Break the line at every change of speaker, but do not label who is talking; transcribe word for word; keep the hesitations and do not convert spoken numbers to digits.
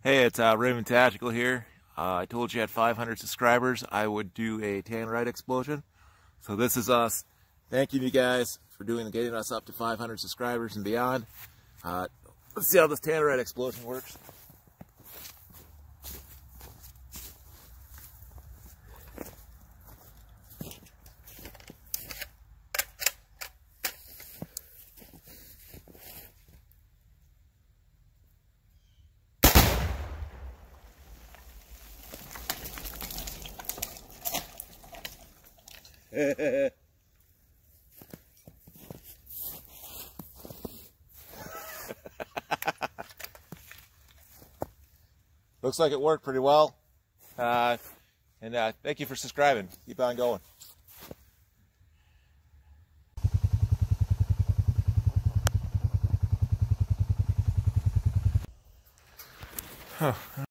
Hey, it's uh, Raymond Tactical here. Uh, I told you at five hundred subscribers I would do a Tannerite explosion. So this is us. Thank you, you guys, for doing getting us up to five hundred subscribers and beyond. Uh, let's see how this Tannerite explosion works. Looks like it worked pretty well. Uh, and uh, thank you for subscribing. Keep on going. Huh.